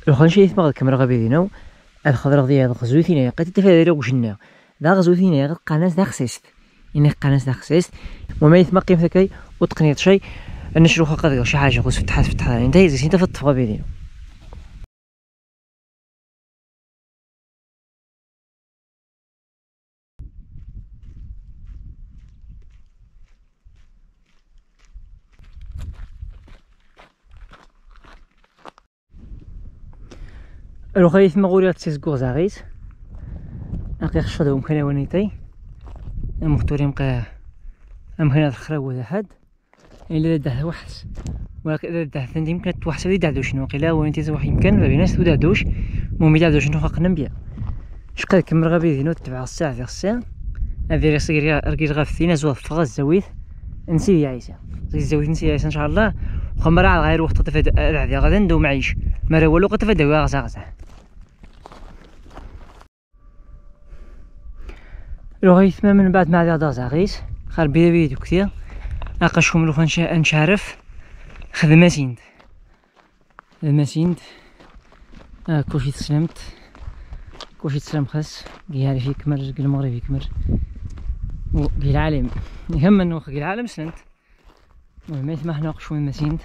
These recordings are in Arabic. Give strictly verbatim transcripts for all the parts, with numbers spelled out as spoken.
لو خنشي يثمغ الكاميرا غابيدينو الخضر غدي هاد غزويتينا قد تفادى وشنا دا غزويتينا غد قناص دا خسيست إني قناص دا خسيست وما يثمغ قيم ثكاي وتقنيت شي نشرو خاقد شي حاجه غوس فتحات فتحات انت زي انت في الطفغه بيدينو لو خايف مغوري تسيس غوزاغيس اقي خشدو مكان ونيتي المختوري مقا مكان الخرا ولا حد الا ده وحس ولا ده ثاني يمكن توحس لي دعدوش نو قيلا وانت زوح يمكن ما بيناش ودعدوش مومي دعدوش نو خاقنا نبيع شقا كمر غابيدينو تبع الساعه في الساعه هذه راسي رقيت غافتينا زوا فغا الزويت نسي يا عيسى زي الزويت نسي يا عيسى ان شاء الله وخمر على غير وقت تفاد العادي غادا ندو معيش ما راه والو قد تفاد غزا غزا لو غيثما من بعد ما عاد زاغيس خال بيدا بيدو كثير اقاشكم لو خنشا نشعرف خدماتيند خدماتيند اه كلشي تسلمت كلشي تسلم خاص قيالي في كمر قيل المغرب في كمر وقيل العالم يهم انه قيل العالم سلمت المهم يسمح ناقشوا من مسيند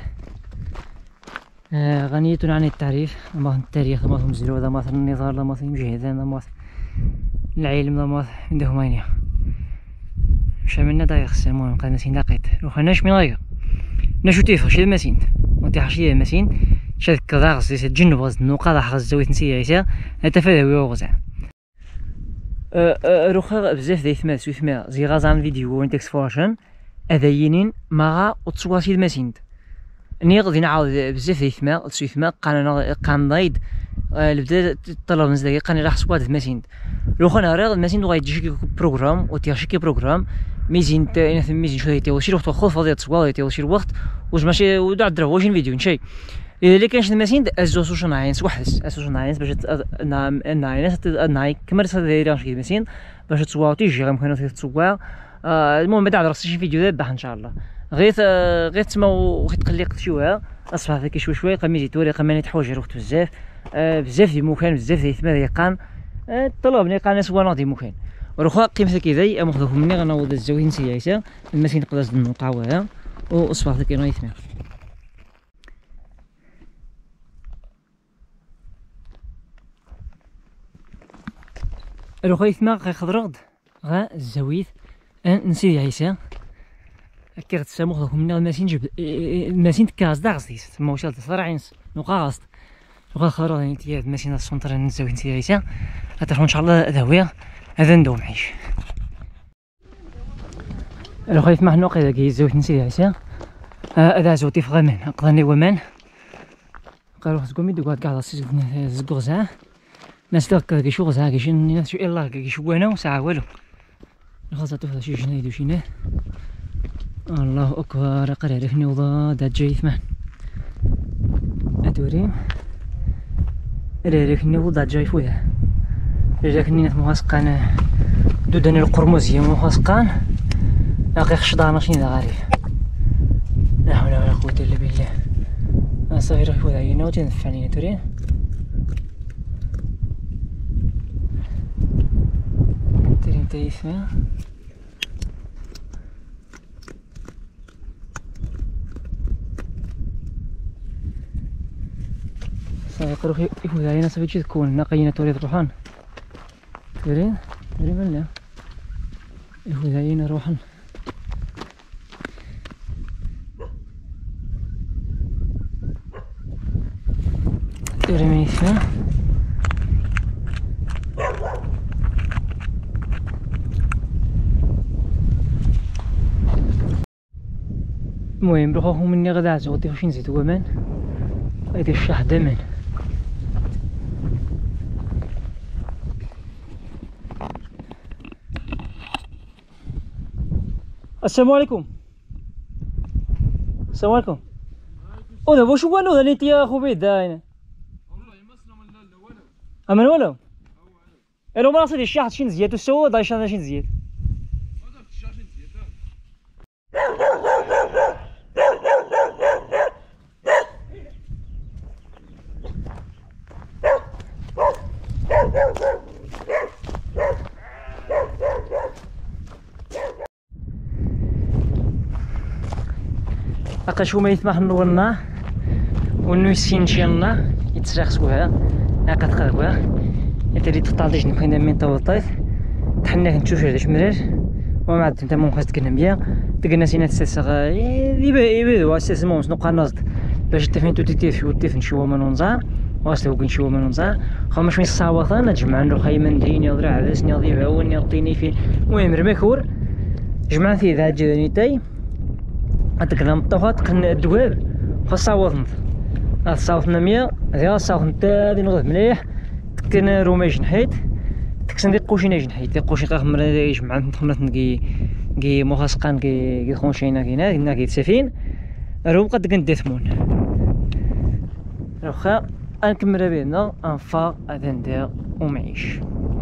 آه غنية عن التعريف ضماث التاريخ ضماث مزلو ضماث النظام ضماث المجاهدين ضماث العلم ضماث عندهم عينيا شاملنا دايق المهم قد مسين دقيت لو خناش من غير نشو تيفر شي المسين وانتي حشي المسين شاد كذا غزي تجنب غز النقاط غز زويت نسي عيسى هتفادى ويوغزع روخا بزاف ديال ثمات سويثما زي غازان فيديو وين تكسفورشن اذاينين ماغا وتصواسي المسيند ني غادي نعاود بزاف ديال ثما سويثما قانا قانضايد البدا طلب نزل قاني راح سواد المسيند لو خنا راه المسيند غايجي بروغرام وتيشكي بروغرام ميزين انا في ميزين شويه تي وشي وقت خو فاضي تصوال تي وشي وقت واش ماشي ودع درا واش فيديو نشي اذا كانش المسيند ازوسو ناينس وحس اسوس ناينس باش ناينس ناي كمر دايره شي المسيند باش تصواوتي جي غنكونوا تتصوا المهم بعد راسي شي فيديو دابا ان شاء الله غير غير تما وغيتقلق شويه اصبح ذاك شويه شويه قميزي توري قماني تحوج روحت بزاف بزاف ديال المكان بزاف ديال ثما يقان طلبني قال ناس وانا دي مكان وروخا قيمتها كذا امخذهم مني غنوض الزوين سياسه المسين قداز النقطه وها واصبح ذاك يناي ثما روخا ثما غيخضرغد غا الزويت نسي عيسى كيغ تسامخذهم مني المسين جب المسين كاز داغزيس تما واش تصرعينس نقاص وغا خضرغد يعني تيا المسين السونتر نزوين نسي عيسى هذا ان شاء الله ذاويه هذا ندوم عيش لو خايف ما نوقي كي زوج نسي عيسى هذا زوتي في غمان قضاني ومان قالوا خصكم يدوا كاع زكو غزا ناس داك كي شو غزا كي شي ناس شو يلاه كي شو انا وساعه والو خاصها توفى شي شنو يدو شي الله اكبر قرا رفني وضا دا جاي ثمان ادوري ريريكني وضا جاي فويا ريريكني مواسقان دوداني القرمزيه مواسقان باقي خشدانه شنو ذا غريب لا حول ولا قوه الا بالله صافي راه فوت علينا وتنفع علينا تورين ترين تيسمع صافي قروح يفوت علينا صافي تجي تكون نقينا توريد روحان ترين ترين ولا يفوت علينا روحان ترين ما يسمع المهم بخوهم مني غدا عزوتي فاش نزيد ومان هادي الشح دمان السلام عليكم السلام عليكم او واش هو انا اللي انت يا اخو بيد هنا والله مسلم لا ولو اما ولو الو ما صدي الشحط شي نزيد وسوا دايش انا شي نزيد هذاك الشحط نزيد أقشو ما يثمح نورنا ونو يسين شينا يتسرق سوها أقد قهوة يتري تقطع ديش نكون من طوطيت تحنا نشوف هذا شمرر وما عاد انت مو خاص تكنميا تقنا سينا تسسغ يبا يبا اساس مو نقا نصد باش تفين توتيف وتيف نشوف ما ننزع واسلو كي نشوف ما ننزع خمش من الصاوات نجمع له خيمن دين يضرع عدس نضيف هون يعطيني في المهم رمكور جمعت في ذا جدنيتي اتكلم طفات كن الدواب خصاوت الصاوتنا مية هذه الصاوت نتا نضيف مليح كن روميج نحيت تكسن دي قوشينا جنحيت دي قوشي قاخ مرة يجمع نتخمرت نكي كي مخاسقان كي كي خونشينا كينا كينا كي تسفين رو قد كندي ثمون واخا نكمل بينا انفا ندير ومعيش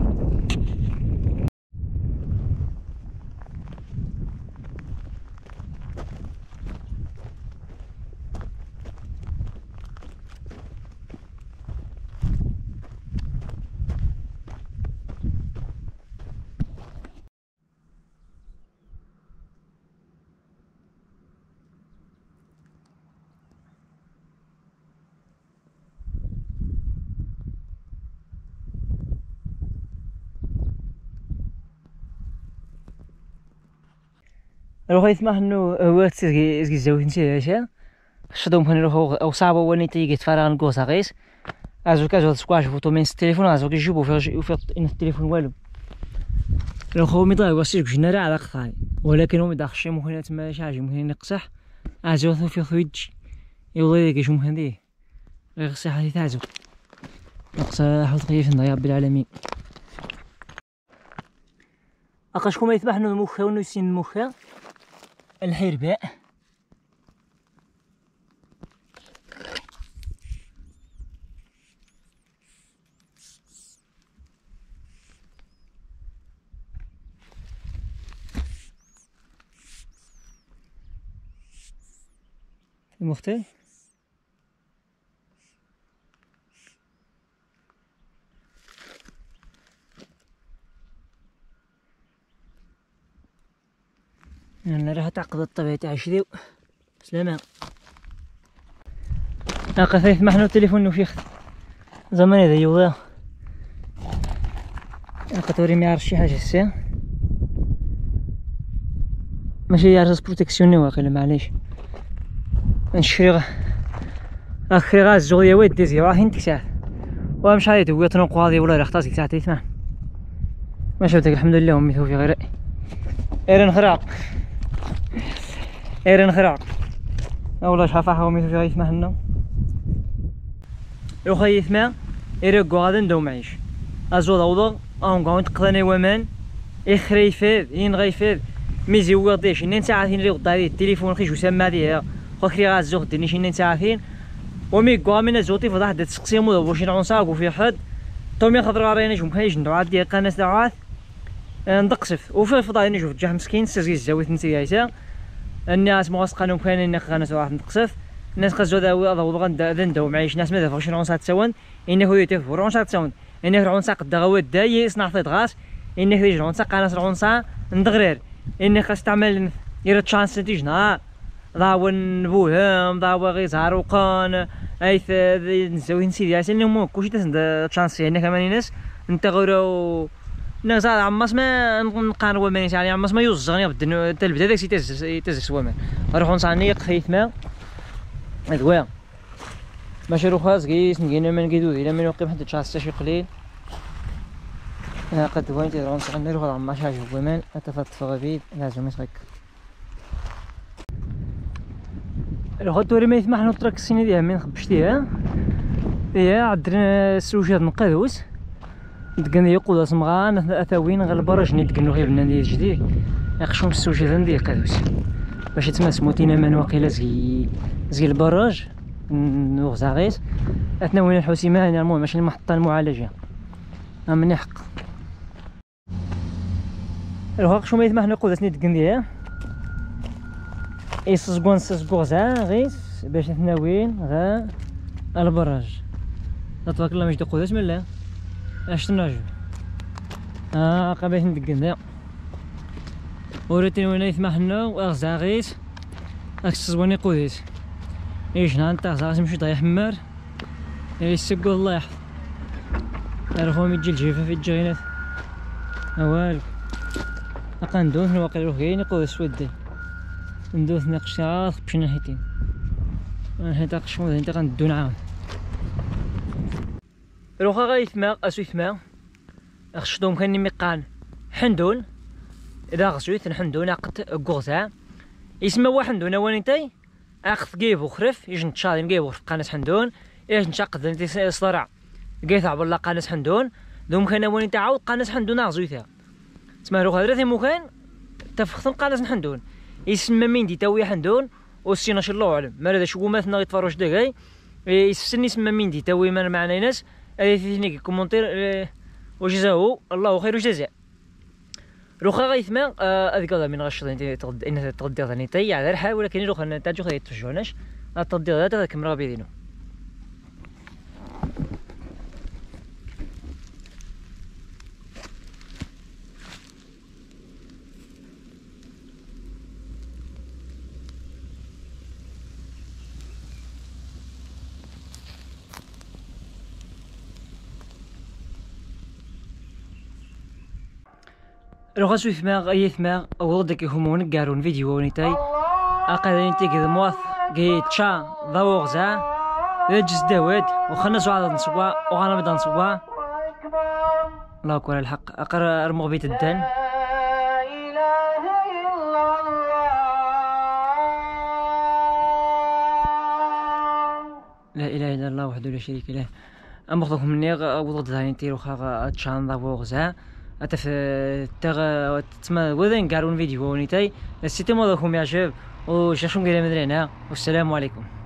لو يسمح انه هو تسكي تسكي زاوية نسي هاشا شدوم هنا لو او صعبة وني تيجي تفرغ نقوس غيس ازو كازو تسكواش فوتو من التليفون ازو كيجيبو في في التليفون والو لو خو ميطاي واسيك جنرا على قطاي ولكن هو مداخشي مهنا تما شاجي مهنا نقصح ازو في خويج يولي كيشوم هندي غير صحة تاعزو نقص حوت خيف يا رب العالمين اقاشكم ما يسمح انه المخا ونو يسين المخا الحرباء المختار انا راح تعقد الطبيعة تاع شذي سلامة اقا محنو التليفون وفيخ زمان هذا يوضا اقا توري ما يعرف شي حاجة هسا ماشي يعرف بروتيكسيوني واقيلا معليش نشري اخري غاز زغيا ويد ديزي راه انت ساعة ومش عادي هو تنوق هذه ولا راح تاسك ساعتين ثمان ما شفتك الحمد لله امي توفي غير ايرن خراق ايرن خراق والله شافها امي توفي غير ثمان لو خي ثمان ايرق غادا ندو معيش ازو دوض اون كون تقضاني ومان اخري فيد ين غيفيد ميزي وغديش ان ساعتين اللي غداري التليفون خيش وسما ديها خخري غاز زوغ دني شي ساعتين ومي كوامين زوتي فضح دات تسقسيمو واش نعونساكو في حد تومي خضر راني نجم خايج ندعو ديال قناه ساعات ندقسف وفي الفضاء نشوف جاه مسكين سازي الزاويه نسي هايسا الناس مواسقانهم كاينين قناه ساعات نتقسف الناس خزو داو ضو غندا نداو معيش ناس ما دافعش نعونسات تساون انه يتف ورونسات تساون انه رونسا قد غوات داي يصنع في غاس انه يجي رونسا قناه رونسا ندغرير انه خاص تعمل يرد شانس تيجنا ضاون بوهم ضاوا غير زاروقان ايث نسوي نسيدي عشان مو كلشي تسند تشانسي هنا كمان ناس انت غيرو ناس عماس ما نقاروا ما يعني عماس ما يوزغني بدن تلبدا داك تيز تيز سوامان نروحو نصاني خيث ما ادوا ماشي رو خاص كيس نجينا من كيدو الا من وقيم حتى تشانس شي قليل قد وين تيرون صغني رو عماس حاجه ومان اتفات فغبيد لازم يسك الخطوري ما يسمح نترك السنة ديها من خبشتيها هي عندنا السوجات نقادوس دقن يقود اسمغان اثاوين غير البرج ندقنو غير بنا ديال جديد يقشوم السوجات ندير قادوس باش تسمى سموتينا من واقيلا زي زي البراج نوغزاغيس اثنا وين الحوسيمه هنا المهم ماشي المحطه المعالجه من حق الوقت شو ما يسمح نقود اسني دقن ديها يسزقون سزقو زا غيس باش نتناوين غا البراج تبارك الله مش دقو بسم الله اش تناجو اه قبيح ندقن دا وريتني وين يسمح لنا وغزا غيس اكسزواني قوديت ايش نانتا زاغ مشي ضايح حمار يسقو الله يحفظ عرفوا ميجي الجيفه في الجينات اوالو اقا ندوث نواقع روح كاين يقود سودي ندوث ناقش عاط بشنا نحيتين نحيت اقشمو انت غندو نعاود روخا غايثما اسويثما اخشدوم كان ميقان حندون اذا غسويت نحندون اقت غوزا يسمى واحد حندون وانتي اخذ كيف وخرف يجي نتشاضي نجيبو في قناة حندون ايش نشقد انتي صرع لقيت عبر الله قناة حندون دوم كان وين تعاود قناة حندون اغزويتها تسمى روخا درتي مكان تفخثم قناة حندون يسمى ميندي تاوي حندون والسينا شي الله اعلم ما هذا شو مثلا يتفرج دقاي يسني يسمى ميندي تاوي ما معنا ناس هذه في كومونتير وجزاه الله خير الجزاء روخا غيثما هذيك هذا من غش انت تغد ان تغدي ثاني تي على الحال ولكن روخا نتاجو خيط تفجوناش تغدي هذا كمرا بيدينو روخا سويف ما غيث ما ولدك يهمون قارون فيديو ونيتاي اقل انتي كذا موث قي تشا ضوغزا يجز داود وخلنا عاد نسوا وغانا بدا نسوا الله اكبر الحق اقرا ارمغ بيت الدان لا اله الا الله وحده لا شريك له امخذكم مني وضد ثاني تيرو خا تشان ضوغزا اتف تغ تسمى وذين قارون فيديو ونيتاي نسيتي موضوعكم يا شباب وشاشون قيل مدرينا والسلام عليكم.